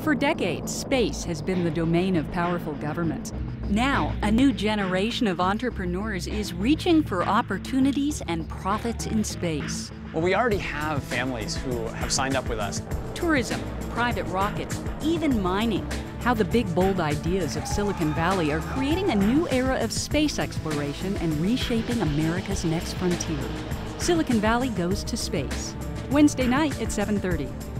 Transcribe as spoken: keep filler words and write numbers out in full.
For decades, space has been the domain of powerful governments. Now, a new generation of entrepreneurs is reaching for opportunities and profits in space. Well, we already have families who have signed up with us. Tourism, private rockets, even mining. How the big, bold ideas of Silicon Valley are creating a new era of space exploration and reshaping America's next frontier. Silicon Valley goes to space. Wednesday night at seven thirty.